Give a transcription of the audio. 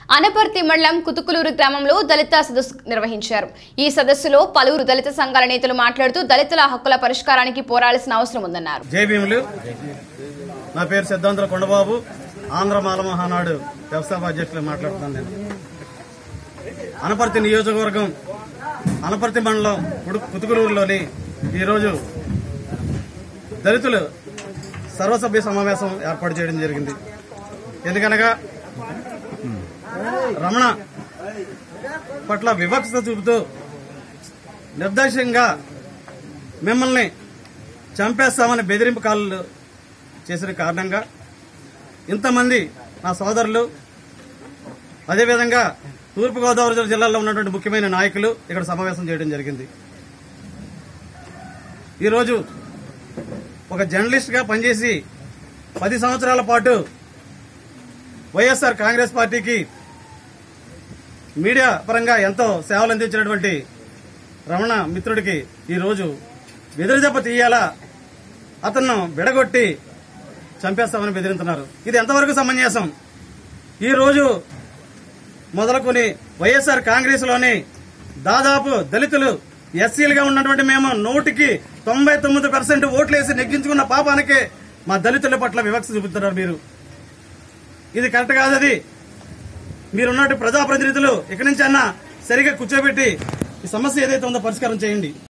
అనపర్తి మండలం కుతుకులూరు గ్రామంలో దళిత సదస్సు నిర్వహించారు। ఈ సదస్సులో పలువురు దళిత సంఘాల నేతలు మాట్లాడుతూ దళితుల హక్కుల పరిష్కారానికి పోరాడాల్సిన అవసరం ఉందన్నారు। జై భీములు। నా పేరు సిద్ధాంతుల కొండబాబు, ఆంధ్ర మాల మహానాడు వ్యవస్థాపక అధ్యక్షులు మాట్లాడుతున్నాను। నేను అనపర్తి నియోజకవర్గం అనపర్తి మండలం కుతుకులూరులోని ఈరోజు దళితులు సర్వసభ్య సమావేశం ఏర్పాటు చేయడం జరిగింది। ఎందుకనగా రమణ పట్ల వివక్షత చూపుతూ నిర్దాక్ష్యంగా మిమ్మల్ని చంపేస్తామని బెదిరింపు కాళ్ళు చేసిన కారణంగా ఇంతమంది నా సోదరులు, అదేవిధంగా తూర్పుగోదావరి జిల్లాలో ఉన్నటువంటి ముఖ్యమైన నాయకులు ఇక్కడ సమావేశం చేయడం జరిగింది। ఈరోజు ఒక జర్నలిస్ట్ గా పనిచేసి 10 సంవత్సరాల పాటు వైఎస్ఆర్ కాంగ్రెస్ పార్టీకి మీడియా పరంగా ఎంతో సేవలు అందించినటువంటి రమణ మిత్రుడికి ఈరోజు బెదిరిదెబ్బ తీయాలా, అతను విడగొట్టి చంపేస్తామని బెదిరింతున్నారు। ఇది ఎంతవరకు సమంజసం? ఈ రోజు మొదలుకొని వైఎస్ఆర్ కాంగ్రెస్ లోని దాదాపు దళితులు ఎస్సీలుగా ఉన్నటువంటి మేము 99% ఓట్లేసి నెగ్గించుకున్న పాపానికే మా దళితుల పట్ల వివక్ష చూపుతున్నారు మీరు। ఇది కరెక్ట్ కాదది। మీరున్నటువంటి ప్రజాప్రతినిధులు ఇక్కడి నుంచి అన్నా సరిగా కూర్చోబెట్టి ఈ సమస్య ఏదైతే ఉందో పరిష్కారం చేయండి।